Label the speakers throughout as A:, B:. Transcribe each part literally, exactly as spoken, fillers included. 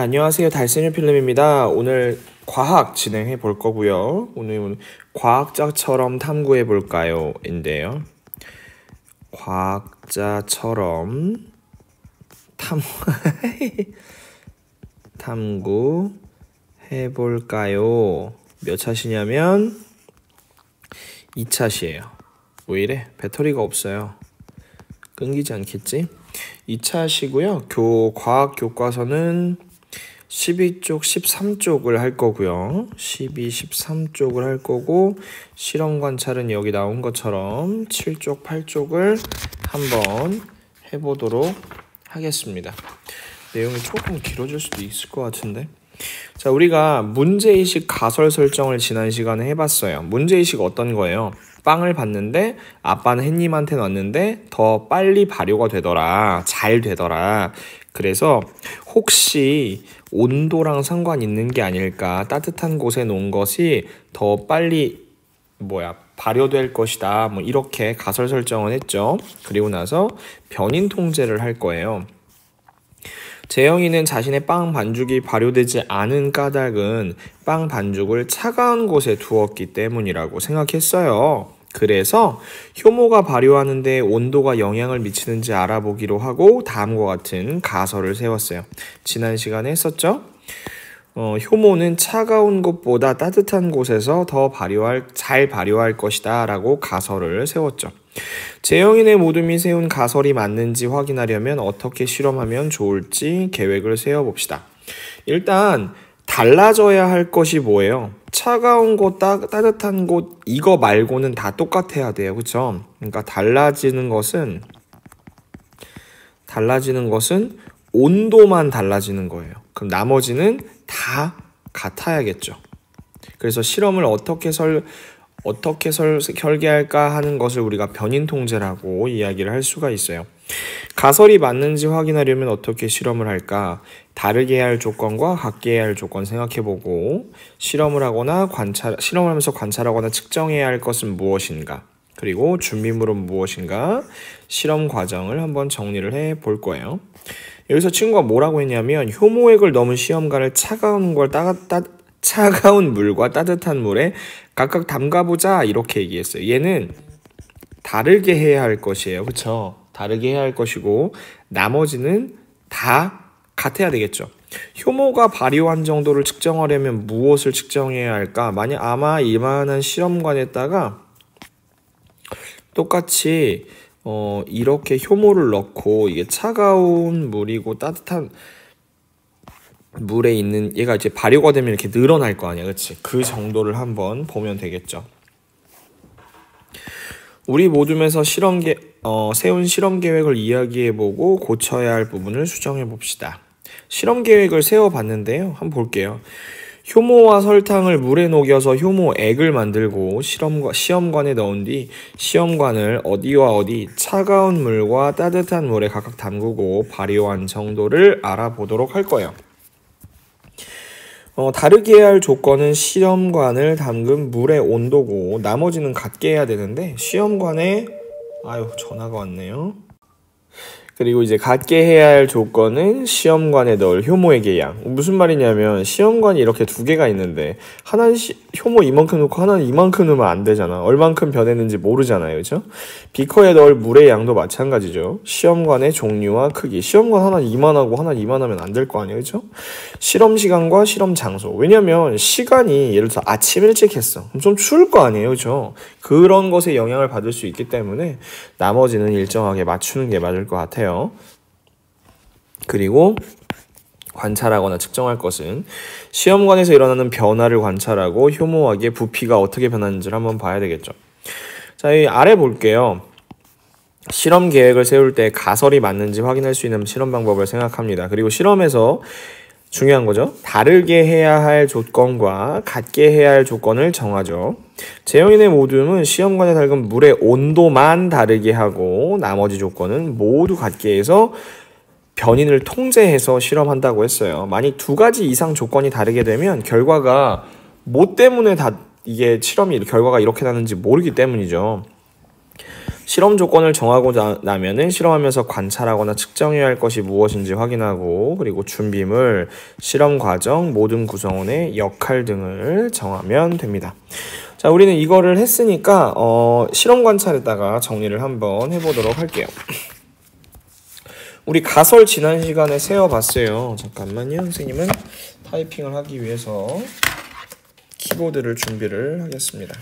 A: 네, 안녕하세요. 달생일 필름입니다. 오늘 과학 진행해 볼 거고요. 오늘 과학자처럼 탐구해 볼까요? 인데요. 과학자처럼 탐 탐구해 볼까요? 몇 차시냐면 이 차시예요. 왜 이래? 배터리가 없어요. 끊기지 않겠지? 이 차시고요. 교 과학 교과서는 십이 쪽, 십삼 쪽을 할 거고요. 십이, 십삼 쪽을 할 거고 실험 관찰은 여기 나온 것처럼 칠 쪽, 팔 쪽을 한번 해보도록 하겠습니다. 내용이 조금 길어질 수도 있을 것 같은데. 자, 우리가 문제의식 가설 설정을 지난 시간에 해봤어요. 문제의식 어떤 거예요? 빵을 봤는데 아빠는 햇님한테 놨는데 더 빨리 발효가 되더라. 잘 되더라. 그래서 혹시 온도랑 상관 있는 게 아닐까? 따뜻한 곳에 놓은 것이 더 빨리 뭐야 발효될 것이다. 뭐 이렇게 가설 설정을 했죠. 그리고 나서 변인 통제를 할 거예요. 재영이는 자신의 빵 반죽이 발효되지 않은 까닭은 빵 반죽을 차가운 곳에 두었기 때문이라고 생각했어요. 그래서 효모가 발효하는데 온도가 영향을 미치는지 알아보기로 하고 다음과 같은 가설을 세웠어요. 지난 시간에 했었죠? 어, 효모는 차가운 곳보다 따뜻한 곳에서 더 발효할, 잘 발효할 것이다 라고 가설을 세웠죠. 재영이네 모둠이 세운 가설이 맞는지 확인하려면 어떻게 실험하면 좋을지 계획을 세워봅시다. 일단 달라져야 할 것이 뭐예요? 차가운 곳, 따, 따뜻한 곳 이거 말고는 다 똑같아야 돼요. 그쵸? 그러니까 달라지는 것은 달라지는 것은 온도만 달라지는 거예요. 그럼 나머지는 다 같아야겠죠. 그래서 실험을 어떻게 설 어떻게 설, 설계할까 하는 것을 우리가 변인 통제라고 이야기를 할 수가 있어요. 가설이 맞는지 확인하려면 어떻게 실험을 할까? 다르게 해야 할 조건과 같게 해야 할 조건 생각해보고 실험을 하거나 관찰, 실험을 하면서 관찰하거나 측정해야 할 것은 무엇인가? 그리고 준비물은 무엇인가? 실험 과정을 한번 정리를 해 볼 거예요. 여기서 친구가 뭐라고 했냐면 효모액을 넣은 시험관을 차가운 걸 따, 따, 차가운 물과 따뜻한 물에 각각 담가보자 이렇게 얘기했어요. 얘는 다르게 해야 할 것이에요. 그쵸? 다르게 해야 할 것이고 나머지는 다 같아야 되겠죠. 효모가 발효한 정도를 측정하려면 무엇을 측정해야 할까? 만약 아마 이만한 실험관에다가 똑같이 어, 이렇게 효모를 넣고 이게 차가운 물이고 따뜻한 물에 있는 얘가 이제 발효가 되면 이렇게 늘어날 거 아니야. 그치? 그 정도를 한번 보면 되겠죠. 우리 모둠에서 실험계, 어, 세운 실험 계획을 이야기해보고 고쳐야 할 부분을 수정해봅시다. 실험 계획을 세워봤는데요. 한번 볼게요. 효모와 설탕을 물에 녹여서 효모액을 만들고 실험과, 시험관에 넣은 뒤 시험관을 어디와 어디 차가운 물과 따뜻한 물에 각각 담그고 발효한 정도를 알아보도록 할 거예요. 어, 다르게 해야 할 조건은 시험관을 담근 물의 온도고 나머지는 같게 해야 되는데 시험관에 아유 전화가 왔네요. 그리고 이제 같게 해야 할 조건은 시험관에 넣을 효모액의 양. 무슨 말이냐면 시험관이 이렇게 두 개가 있는데 하나는 시, 효모 이만큼 넣고 하나는 이만큼 넣으면 안 되잖아. 얼만큼 변했는지 모르잖아요. 그죠? 비커에 넣을 물의 양도 마찬가지죠. 시험관의 종류와 크기. 시험관 하나 이만하고 하나 이만하면 안 될 거 아니에요. 그죠? 실험 시간과 실험 장소. 왜냐면 시간이 예를 들어서 아침 일찍 했어. 그럼 좀 추울 거 아니에요. 그죠? 그런 것에 영향을 받을 수 있기 때문에 나머지는 일정하게 맞추는 게 맞을 것 같아요. 그리고 관찰하거나 측정할 것은 시험관에서 일어나는 변화를 관찰하고 효모액의 부피가 어떻게 변하는지를 한번 봐야 되겠죠. 자, 이 아래 볼게요. 실험 계획을 세울 때 가설이 맞는지 확인할 수 있는 실험 방법을 생각합니다. 그리고 실험에서 중요한 거죠. 다르게 해야 할 조건과 같게 해야 할 조건을 정하죠. 재영이네 모둠은 시험관에 담근 물의 온도만 다르게 하고 나머지 조건은 모두 같게 해서 변인을 통제해서 실험한다고 했어요. 만약 두 가지 이상 조건이 다르게 되면 결과가 뭐 때문에 다 이게 실험이 결과가 이렇게 나는지 모르기 때문이죠. 실험 조건을 정하고 나, 나면은 실험하면서 관찰하거나 측정해야 할 것이 무엇인지 확인하고, 그리고 준비물, 실험 과정, 모든 구성원의 역할 등을 정하면 됩니다. 자, 우리는 이거를 했으니까 어, 실험 관찰에다가 정리를 한번 해보도록 할게요. 우리 가설 지난 시간에 세어봤어요. 잠깐만요. 선생님은 타이핑을 하기 위해서 키보드를 준비를 하겠습니다.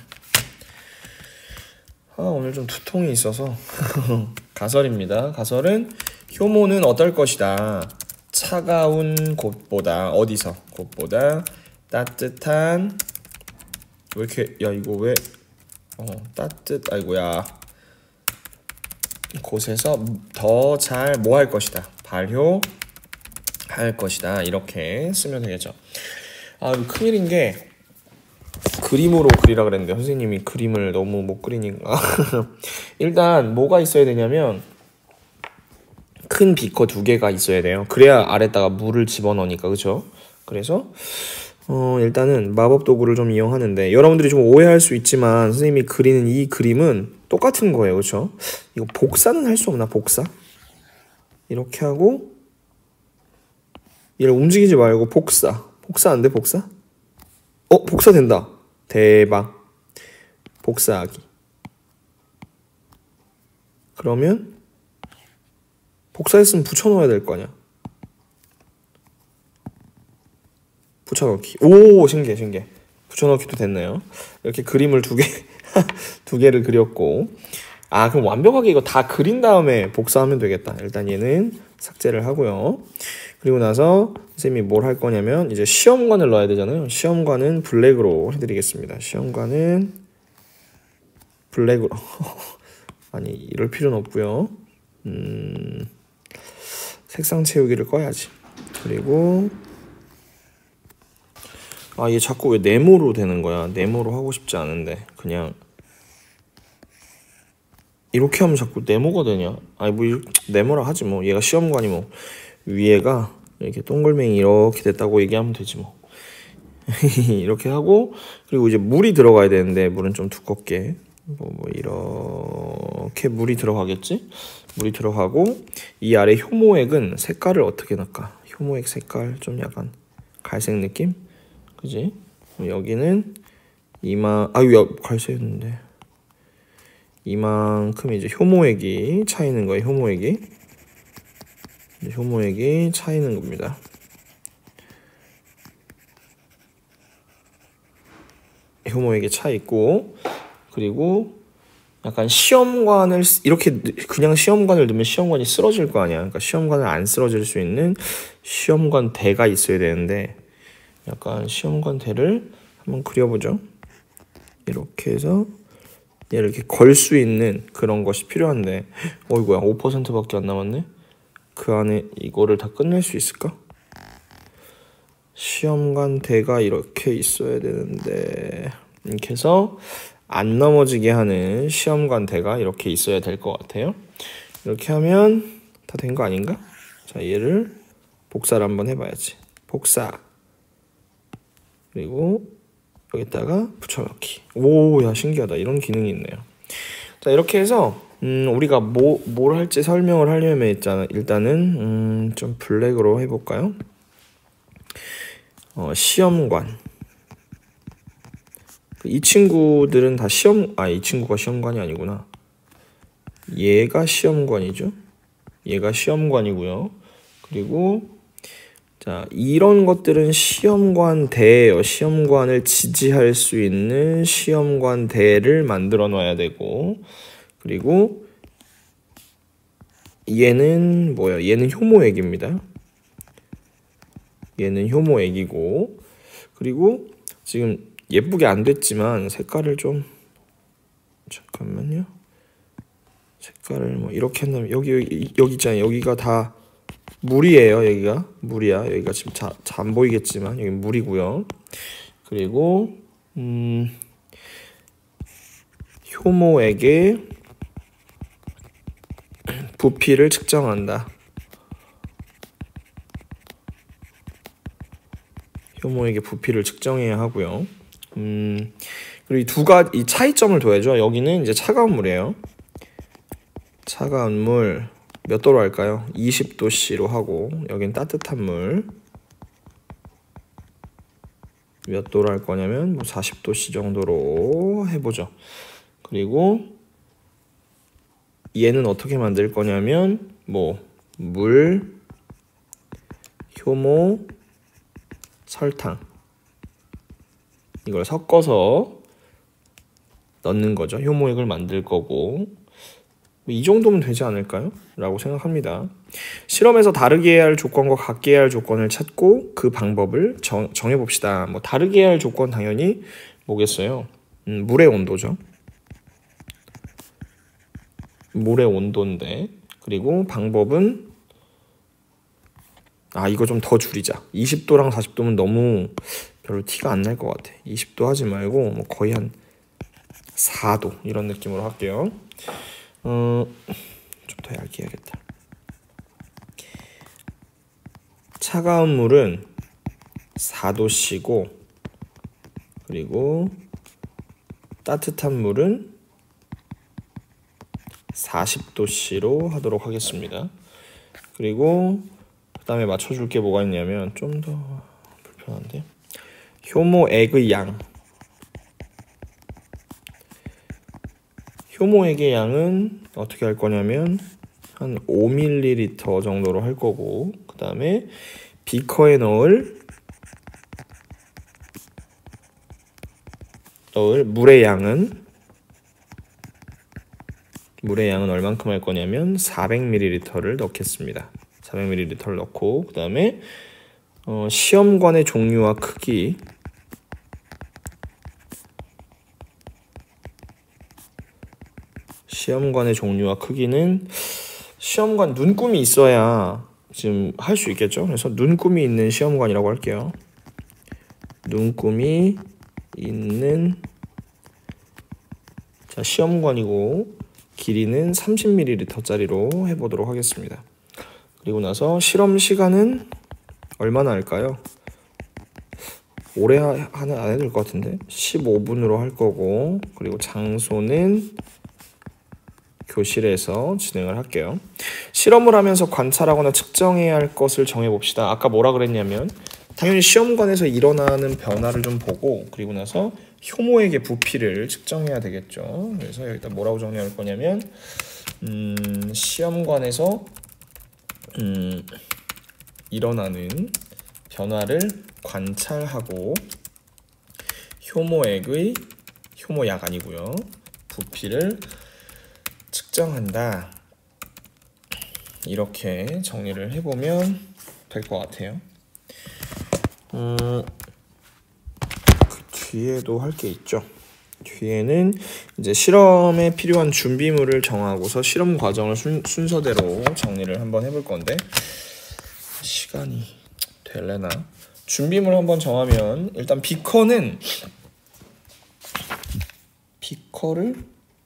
A: 아, 오늘 좀 두통이 있어서 가설입니다. 가설은 효모는 어떨 것이다. 차가운 곳보다, 어디서? 곳보다 따뜻한, 왜 이렇게, 야 이거 왜 어, 따뜻, 아이고야, 곳에서 더 잘 뭐 할 것이다. 발효할 것이다. 이렇게 쓰면 되겠죠. 아, 큰일인 게 그림으로 그리라 그랬는데 선생님이 그림을 너무 못 그리니까 일단 뭐가 있어야 되냐면 큰 비커 두 개가 있어야 돼요. 그래야 아래다가 물을 집어넣으니까, 그쵸? 그래서 어 일단은 마법 도구를 좀 이용하는데, 여러분들이 좀 오해할 수 있지만 선생님이 그리는 이 그림은 똑같은 거예요. 그쵸? 이거 복사는 할 수 없나? 복사? 이렇게 하고 얘를 움직이지 말고 복사. 복사 안 돼? 복사? 어? 복사 된다. 대박. 복사하기. 그러면 복사했으면 붙여넣어야 될 거 아니야. 붙여넣기. 오, 신기해 신기해. 붙여넣기도 됐네요. 이렇게 그림을 두 개, 두 개를 그렸고, 아, 그럼 완벽하게 이거 다 그린 다음에 복사하면 되겠다. 일단 얘는 삭제를 하고요. 그리고 나서 선생님이 뭘 할 거냐면 이제 시험관을 넣어야 되잖아요. 시험관은 블랙으로 해드리겠습니다. 시험관은 블랙으로. 아니, 이럴 필요는 없고요. 음, 색상 채우기를 꺼야지. 그리고 아, 얘 자꾸 왜 네모로 되는 거야? 네모로 하고 싶지 않은데 그냥 이렇게 하면 자꾸 네모가 되냐? 아니 뭐 네모라 하지 뭐. 얘가 시험관이 뭐 위에가 이렇게 동글맹이 이렇게 됐다고 얘기하면 되지 뭐. 이렇게 하고, 그리고 이제 물이 들어가야 되는데 물은 좀 두껍게 뭐, 뭐 이렇게 물이 들어가겠지? 물이 들어가고, 이 아래 효모액은 색깔을 어떻게 넣을까? 효모액 색깔 좀 약간 갈색 느낌? 그지? 여기는 이마, 아유, 야, 갈색인데 이만큼 이제 효모액이 차이는 거예요. 효모액이 효모액이 차이는 겁니다. 효모액이 차 있고, 그리고 약간 시험관을 이렇게 그냥 시험관을 넣으면 시험관이 쓰러질 거 아니야. 그러니까 시험관을 안 쓰러질 수 있는 시험관 대가 있어야 되는데, 약간 시험관 대를 한번 그려보죠. 이렇게 해서 얘를 이렇게 걸 수 있는 그런 것이 필요한데, 어이구야, 오 퍼센트밖에 안 남았네. 그 안에 이거를 다 끝낼 수 있을까? 시험관 대가 이렇게 있어야 되는데, 이렇게 해서 안 넘어지게 하는 시험관 대가 이렇게 있어야 될 것 같아요. 이렇게 하면 다 된 거 아닌가? 자, 얘를 복사를 한번 해봐야지. 복사. 그리고 여기다가 붙여넣기. 오, 야, 신기하다. 이런 기능이 있네요. 자, 이렇게 해서 음, 우리가 뭐, 뭘 할지 설명을 하려면 있잖아. 일단은 음, 좀 블랙으로 해볼까요? 어, 시험관. 이 친구들은 다 시험, 아, 이 친구가 시험관이 아니구나. 얘가 시험관이죠. 얘가 시험관이고요. 그리고 자, 이런 것들은 시험관 대예요. 시험관을 지지할 수 있는 시험관 대를 만들어 놔야 되고, 그리고 얘는 뭐야? 얘는 효모액입니다. 얘는 효모액이고, 그리고 지금 예쁘게 안 됐지만 색깔을 좀, 잠깐만요. 색깔을 뭐 이렇게 한다면 여기 여기, 여기 있잖아요. 여기가 다 물이에요. 여기가 물이야. 여기가 지금 잘 안 보이겠지만 여기 물이고요. 그리고 음, 효모액의 부피를 측정한다. 효모액의 부피를 측정해야 하고요. 음, 그리고 이 두 가지 이 차이점을 둬야죠. 여기는 이제 차가운 물이에요. 차가운 물 몇 도로 할까요? 이십 도씨로 하고 여긴 따뜻한 물 몇 도로 할 거냐면 뭐 사십 도씨 정도로 해보죠. 그리고 얘는 어떻게 만들 거냐면 뭐 물, 효모, 설탕 이걸 섞어서 넣는 거죠. 효모액을 만들 거고 이 정도면 되지 않을까요? 라고 생각합니다. 실험에서 다르게 해야 할 조건과 같게 해야 할 조건을 찾고 그 방법을 정, 정해봅시다. 뭐 다르게 해야 할 조건 당연히 뭐겠어요? 음, 물의 온도죠. 물의 온도인데 그리고 방법은 아 이거 좀 더 줄이자. 이십 도랑 사십 도면 너무 별로 티가 안 날 것 같아. 이십 도 하지 말고 뭐 거의 한 사 도 이런 느낌으로 할게요. 어, 좀 더 얇게 해야겠다. 차가운 물은 사 도씨고 그리고 따뜻한 물은 사십 도씨로 하도록 하겠습니다. 그리고 그 다음에 맞춰줄 게 뭐가 있냐면 좀 더 불편한데 효모액의 양 효모액의 양은 어떻게 할 거냐면 한 오 밀리리터 정도로 할 거고 그 다음에 비커에 넣을 넣을 물의 양은 물의 양은 얼만큼 할 거냐면 사백 밀리리터를 넣겠습니다. 사백 밀리리터를 넣고 그 다음에 어, 시험관의 종류와 크기 시험관의 종류와 크기는 시험관 눈금이 있어야 지금 할 수 있겠죠. 그래서 눈금이 있는 시험관이라고 할게요. 눈금이 있는 자 시험관이고 길이는 삼십 밀리리터짜리로 해보도록 하겠습니다. 그리고 나서 실험 시간은 얼마나 할까요? 오래 하는 안 해도 될 것 같은데 십오 분으로 할 거고 그리고 장소는 교실에서 진행을 할게요. 실험을 하면서 관찰하거나 측정해야 할 것을 정해봅시다. 아까 뭐라 그랬냐면 당연히 시험관에서 일어나는 변화를 좀 보고 그리고 나서 효모액의 부피를 측정해야 되겠죠. 그래서 여기다 뭐라고 정리할 거냐면 음, 시험관에서 음, 일어나는 변화를 관찰하고 효모액의 효모약 아니고요. 부피를 측정한다. 이렇게 정리를 해보면 될 것 같아요. 음, 그 뒤에도 할 게 있죠. 뒤에는 이제 실험에 필요한 준비물을 정하고서 실험 과정을 순, 순서대로 정리를 한번 해볼 건데 시간이 될래나? 준비물 한번 정하면 일단 비커는 비커를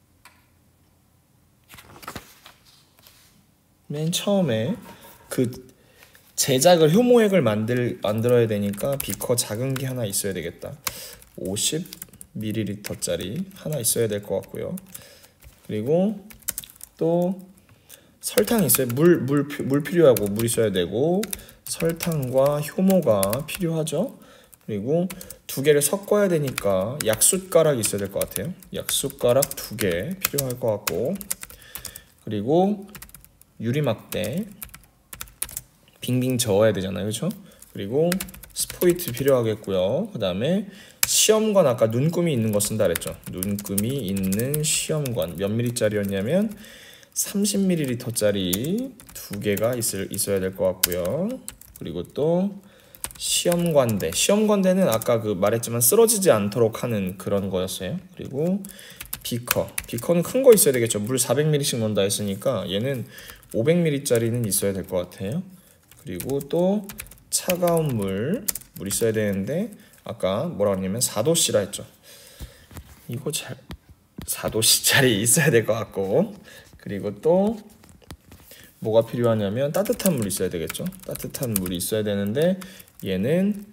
A: 맨 처음에 그 제작을 효모액을 만들 만들어야 되니까 비커 작은 게 하나 있어야 되겠다. 오십 밀리리터짜리 하나 있어야 될 것 같고요. 그리고 또 설탕이 있어요. 물, 물, 물 필요하고 물 있어야 되고 설탕과 효모가 필요하죠. 그리고 두 개를 섞어야 되니까 약숟가락이 있어야 될 것 같아요. 약숟가락 두 개 필요할 것 같고 그리고 유리막대 빙빙 저어야 되잖아요. 그렇죠? 그리고 스포이트 필요하겠고요. 그 다음에 시험관 아까 눈금이 있는 거 쓴다 그랬죠. 눈금이 있는 시험관 몇 밀리짜리였냐면 삼십 밀리리터짜리 두 개가 있을, 있어야 될 것 같고요. 그리고 또 시험관대 시험관대는 아까 그 말했지만 쓰러지지 않도록 하는 그런 거였어요. 그리고 비커 비커는 큰 거 있어야 되겠죠. 물 사백 밀리리터씩 넣는다 했으니까 얘는 오백 밀리리터짜리는 있어야 될 것 같아요. 그리고 또 차가운 물, 물 있어야 되는데 아까 뭐라고 했냐면 사 도씨라 했죠. 이거 잘 사 도씨짜리 있어야 될 것 같고 그리고 또 뭐가 필요하냐면 따뜻한 물이 있어야 되겠죠. 따뜻한 물이 있어야 되는데 얘는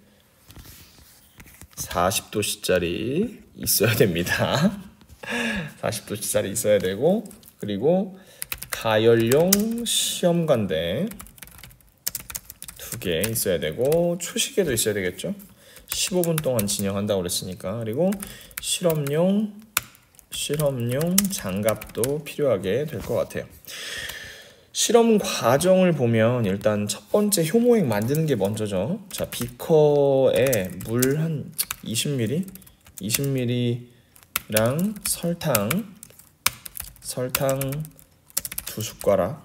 A: 사십 도씨짜리 있어야 됩니다. 사십 도씨짜리 있어야 되고 그리고 가열용 시험관대 두 개 있어야 되고 초시계도 있어야 되겠죠. 십오 분 동안 진행한다고 그랬으니까. 그리고 실험용 실험용 장갑도 필요하게 될 것 같아요. 실험 과정을 보면 일단 첫 번째 효모액 만드는 게 먼저죠. 자, 비커에 물 한 이십 밀리리터 이십 밀리리터랑 설탕 설탕 두 숟가락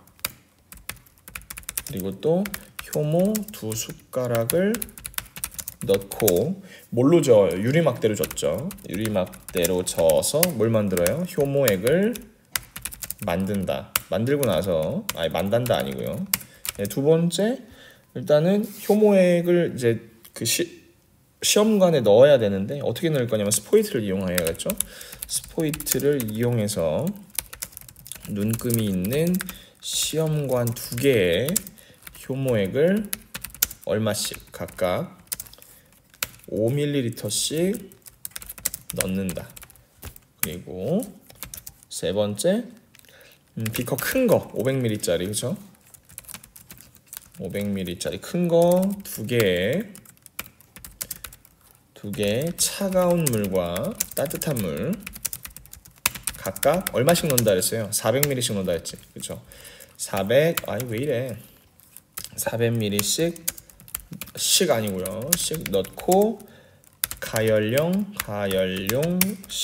A: 그리고 또 효모 두 숟가락을 넣고 뭘로 저어요? 유리막대로 젓죠. 유리막대로 저어서 뭘 만들어요? 효모액을 만든다. 만들고 나서 아니 만단다 아니고요. 네, 두 번째 일단은 효모액을 이제 그 시, 시험관에 넣어야 되는데 어떻게 넣을 거냐면 스포이트를 이용해야겠죠. 스포이트를 이용해서 눈금이 있는 시험관 두 개의 효모액을 얼마씩 각각 오 밀리리터씩 넣는다. 그리고 세 번째 음, 비커 큰 거 오백 밀리리터짜리 그죠? 오백 밀리리터짜리 큰 거 두 개에 두 개의 차가운 물과 따뜻한 물 각각 얼마씩 넣는다 그랬어요? 사백 밀리리터씩 넣는다 했지 그죠? 사백 아니 왜 이래 사백 밀리리터씩 씩 아니고요 씩 넣고 가열용 가열용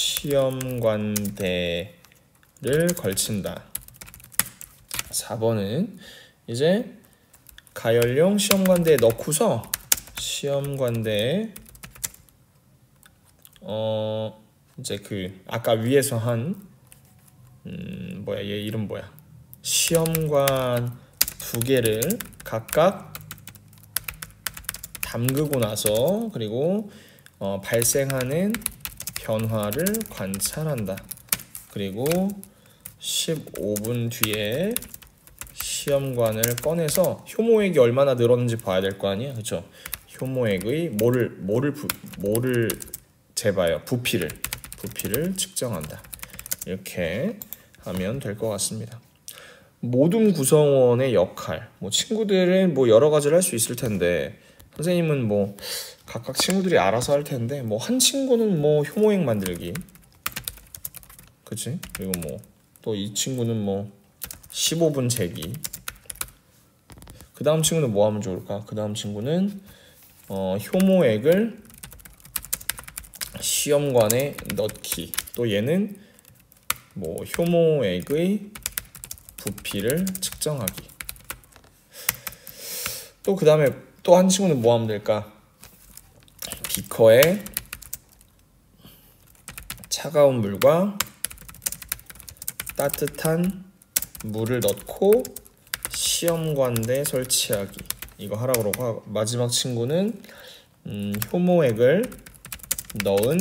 A: 시험관대를 걸친다. 사 번은 이제 가열용 시험관대에 넣고서 시험관대에 어 이제 그 아까 위에서 한 음 뭐야 얘 이름 뭐야 시험관 두 개를 각각 담그고 나서 그리고 어, 발생하는 변화를 관찰한다. 그리고 십오 분 뒤에 시험관을 꺼내서 효모액이 얼마나 늘었는지 봐야 될 거 아니야, 그렇죠? 효모액의 뭐를 뭐를 부, 뭐를 재봐요, 부피를 부피를 측정한다. 이렇게 하면 될 것 같습니다. 모둠 구성원의 역할, 뭐 친구들은 뭐 여러 가지를 할 수 있을 텐데 선생님은 뭐 각각 친구들이 알아서 할 텐데 뭐 한 친구는 뭐 효모액 만들기, 그치? 그리고 뭐 또 이 친구는 뭐 십오 분 재기. 그 다음 친구는 뭐 하면 좋을까? 그 다음 친구는 어, 효모액을 시험관에 넣기. 또 얘는 뭐 효모액의 부피를 측정하기. 또 그 다음에 또 한 친구는 뭐 하면 될까? 비커에 차가운 물과 따뜻한 물을 넣고 시험관대 설치하기. 이거 하라고 그러고, 마지막 친구는 음, 효모액을 넣은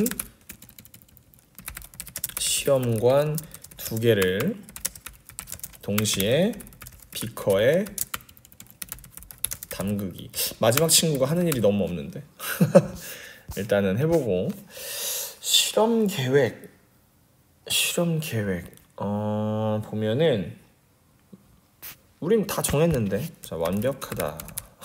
A: 시험관 두 개를 동시에 비커에 담그기. 마지막 친구가 하는 일이 너무 없는데 일단은 해보고. 실험 계획 실험 계획 어 보면은 우린 다 정했는데, 자 완벽하다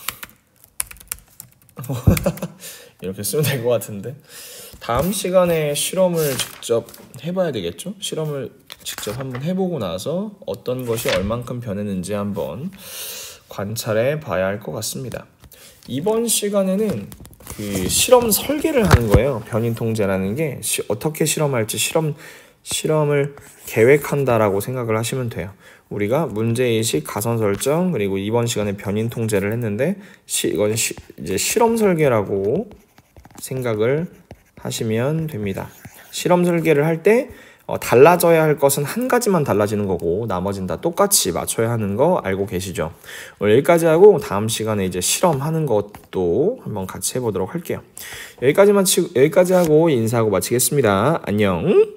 A: 이렇게 쓰면 될 것 같은데, 다음 시간에 실험을 직접 해봐야 되겠죠? 실험을 직접 한번 해보고 나서 어떤 것이 얼만큼 변했는지 한번 관찰해 봐야 할 것 같습니다. 이번 시간에는 그 실험 설계를 하는 거예요. 변인 통제라는 게 시, 어떻게 실험할지 실험 실험을 계획한다라고 생각을 하시면 돼요. 우리가 문제의식, 가선 설정, 그리고 이번 시간에 변인 통제를 했는데 시, 이건 시, 이제 실험 설계라고 생각을 하시면 됩니다. 실험 설계를 할 때 어, 달라져야 할 것은 한 가지만 달라지는 거고 나머지는 다 똑같이 맞춰야 하는 거 알고 계시죠? 오늘 여기까지 하고 다음 시간에 이제 실험하는 것도 한번 같이 해보도록 할게요. 여기까지만 치, 여기까지 하고 인사하고 마치겠습니다. 안녕.